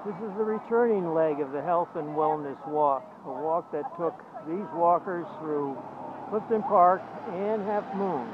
This is the returning leg of the Health and Wellness Walk, a walk that took these walkers through Clifton Park and Halfmoon.